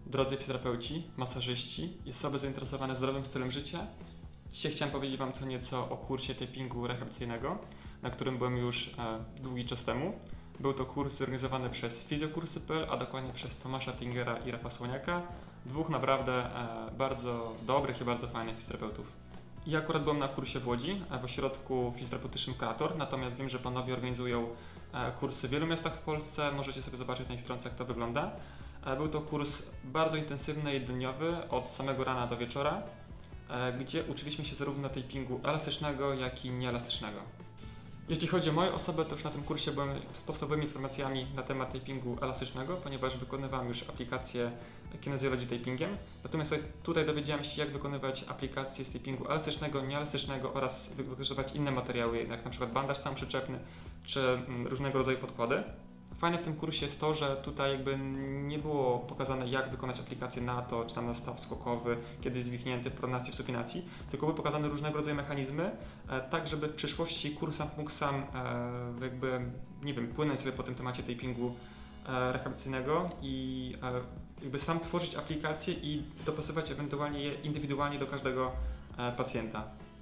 Drodzy fizjoterapeuci, masażyści i osoby zainteresowane zdrowym stylem życia, dzisiaj chciałem powiedzieć Wam co nieco o kursie tapingu rehabilitacyjnego, na którym byłem już długi czas temu. Był to kurs zorganizowany przez Fizjokursy.pl, a dokładnie przez Tomasza Tingera i Rafa Słoniaka, dwóch naprawdę bardzo dobrych i bardzo fajnych fizjoterapeutów. Ja akurat byłem na kursie w Łodzi, w ośrodku fizjoterapeutycznym Krator, natomiast wiem, że panowie organizują kursy w wielu miastach w Polsce, możecie sobie zobaczyć na ich stronce, jak to wygląda. Był to kurs bardzo intensywny i dniowy, od samego rana do wieczora, gdzie uczyliśmy się zarówno tapingu elastycznego, jak i nieelastycznego. Jeśli chodzi o moją osobę, to już na tym kursie byłem z podstawowymi informacjami na temat tapingu elastycznego, ponieważ wykonywałem już aplikację Kinesiology Tapingiem. Natomiast tutaj dowiedziałem się, jak wykonywać aplikacje z tapingu elastycznego, nieelastycznego oraz wykorzystywać inne materiały, jak na przykład bandaż samprzyczepny czy różnego rodzaju podkłady. Fajne w tym kursie jest to, że tutaj jakby nie było pokazane, jak wykonać aplikację na to, czy tam na staw skokowy, kiedy jest zwichnięty w pronacji, w supinacji, tylko były pokazane różnego rodzaju mechanizmy, tak żeby w przyszłości kursant mógł sam jakby, nie wiem, płynąć sobie po tym temacie tapingu rehabilitacyjnego i jakby sam tworzyć aplikacje i dopasować ewentualnie je indywidualnie do każdego pacjenta.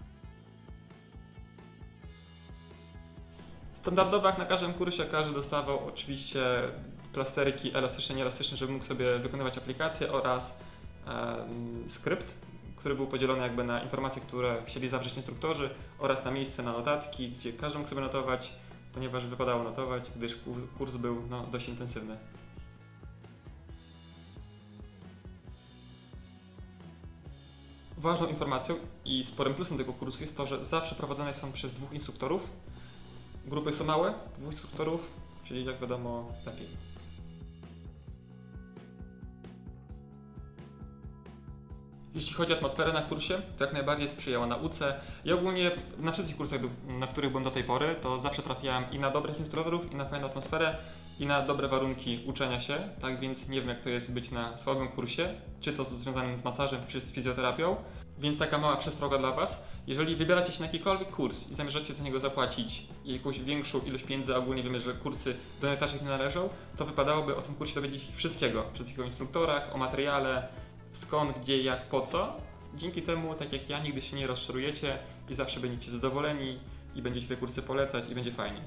Standardowo jak na każdym kursie każdy dostawał oczywiście plasterki elastyczne, nieelastyczne, żeby mógł sobie wykonywać aplikacje oraz skrypt, który był podzielony jakby na informacje, które chcieli zawrzeć instruktorzy oraz na miejsce na notatki, gdzie każdy mógł sobie notować, ponieważ wypadało notować, gdyż kurs był dość intensywny. Ważną informacją i sporym plusem tego kursu jest to, że zawsze prowadzone są przez dwóch instruktorów. Grupy są małe, dwóch instruktorów, czyli jak wiadomo lepiej. Jeśli chodzi o atmosferę na kursie, to jak najbardziej sprzyjała nauce. Ja ogólnie na wszystkich kursach, na których byłem do tej pory, to zawsze trafiałem i na dobrych instruktorów, i na fajną atmosferę, i na dobre warunki uczenia się. Tak więc nie wiem, jak to jest być na słabym kursie, czy to związanym z masażem, czy z fizjoterapią. Więc taka mała przestroga dla Was. Jeżeli wybieracie się na jakikolwiek kurs i zamierzacie za niego zapłacić jakąś większą ilość pieniędzy, a ogólnie wiemy, że kursy do najtańszych nie należą, to wypadałoby o tym kursie dowiedzieć się wszystkiego. Przez jego instruktorach, o materiale, skąd, gdzie, jak, po co. Dzięki temu, tak jak ja, nigdy się nie rozczarujecie i zawsze będziecie zadowoleni i będziecie te kursy polecać i będzie fajnie.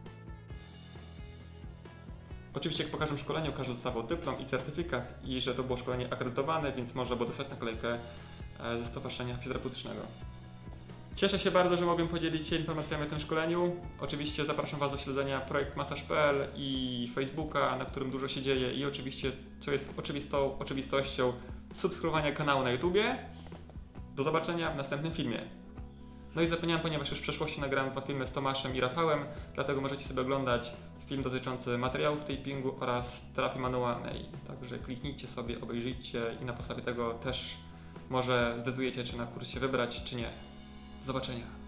Oczywiście jak po każdym szkoleniu każdy dostawał dyplom i certyfikat i że to było szkolenie akredytowane, więc można było dostać naklejkę ze stowarzyszenia fizjoterapeutycznego. Cieszę się bardzo, że mogłem podzielić się informacjami o tym szkoleniu. Oczywiście zapraszam Was do śledzenia projekt Masaż.pl i Facebooka, na którym dużo się dzieje i oczywiście, co jest oczywistością, subskrybowania kanału na YouTubie. Do zobaczenia w następnym filmie. No i zapomniałem, ponieważ już w przeszłości nagrałem 2 filmy z Tomaszem i Rafałem, dlatego możecie sobie oglądać film dotyczący materiałów tapingu oraz terapii manualnej. Także kliknijcie sobie, obejrzyjcie i na podstawie tego też może zdecydujecie, czy na kurs się wybrać, czy nie. Do zobaczenia.